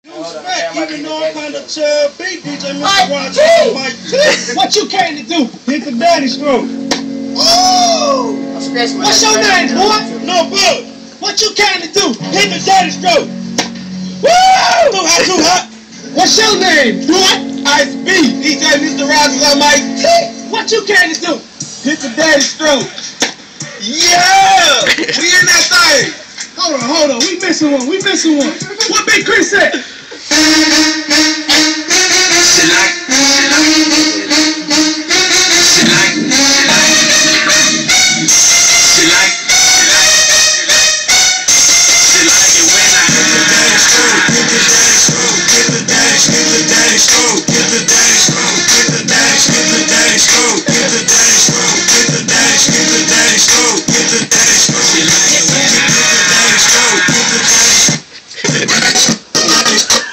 Even though I'm kind of chubby, DJ Mr. Rogers, Mike T. What you came to do? Hit the daddy stroke. Oh! What's your name, boy? No, bud. What you came to do? Hit the daddy stroke. Woo! Too hot, too hot. What's your name, boy? Ice B. DJ Mr. Rogers, Mike T. What you came to do? Hit the daddy stroke. Yeah! We in that thing. Hold on. We missing one. What Big Chris said?